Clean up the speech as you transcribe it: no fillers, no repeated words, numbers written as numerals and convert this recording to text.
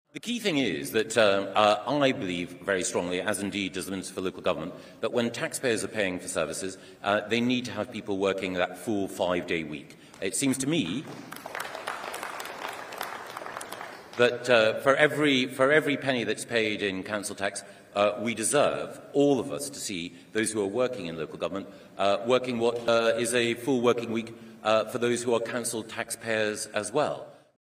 The key thing is that I believe very strongly, as indeed does the Minister for Local Government, that when taxpayers are paying for services, they need to have people working that full 5-day week. It seems to me that for every penny that's paid in council tax, we deserve, all of us, to see those who are working in local government working what is a full working week for those who are council taxpayers as well.